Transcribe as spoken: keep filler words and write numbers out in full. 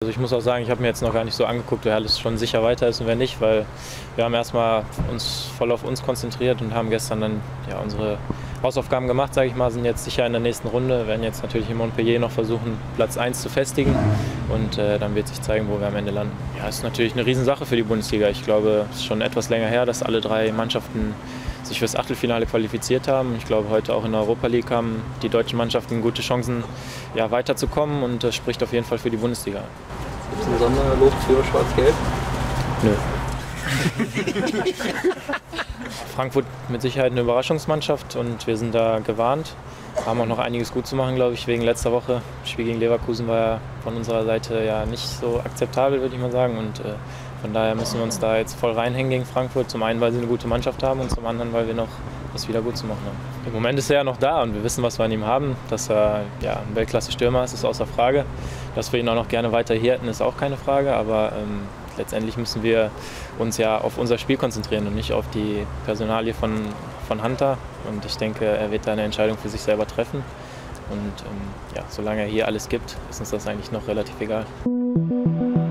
Also ich muss auch sagen, ich habe mir jetzt noch gar nicht so angeguckt, wer alles schon sicher weiter ist und wer nicht, weil wir haben erstmal uns voll auf uns konzentriert und haben gestern dann ja, unsere Hausaufgaben gemacht, sage ich mal, sind jetzt sicher in der nächsten Runde, werden jetzt natürlich in Montpellier noch versuchen, Platz eins zu festigen und äh, dann wird sich zeigen, wo wir am Ende landen. Ja, es ist natürlich eine Riesensache für die Bundesliga. Ich glaube, es ist schon etwas länger her, dass alle drei Mannschaften sich fürs Achtelfinale qualifiziert haben. Ich glaube, heute auch in der Europa League haben die deutschen Mannschaften gute Chancen, ja, weiterzukommen und das spricht auf jeden Fall für die Bundesliga. Gibt es ein Sonderlob für Schwarz-Gelb? Nö. Frankfurt mit Sicherheit eine Überraschungsmannschaft und wir sind da gewarnt. Haben auch noch einiges gut zu machen, glaube ich, wegen letzter Woche. Das Spiel gegen Leverkusen war ja von unserer Seite ja nicht so akzeptabel, würde ich mal sagen. Und äh, von daher müssen wir uns da jetzt voll reinhängen gegen Frankfurt. Zum einen, weil sie eine gute Mannschaft haben und zum anderen, weil wir noch was wieder gut zu machen haben. Im Moment ist er ja noch da und wir wissen, was wir an ihm haben. Dass er ja, ein Weltklasse-Stürmer ist, ist außer Frage. Dass wir ihn auch noch gerne weiter hier hätten, ist auch keine Frage. Aber ähm, letztendlich müssen wir uns ja auf unser Spiel konzentrieren und nicht auf die Personalie von, von Hunter. Und ich denke, er wird da eine Entscheidung für sich selber treffen. Und ähm, ja, solange er hier alles gibt, ist uns das eigentlich noch relativ egal.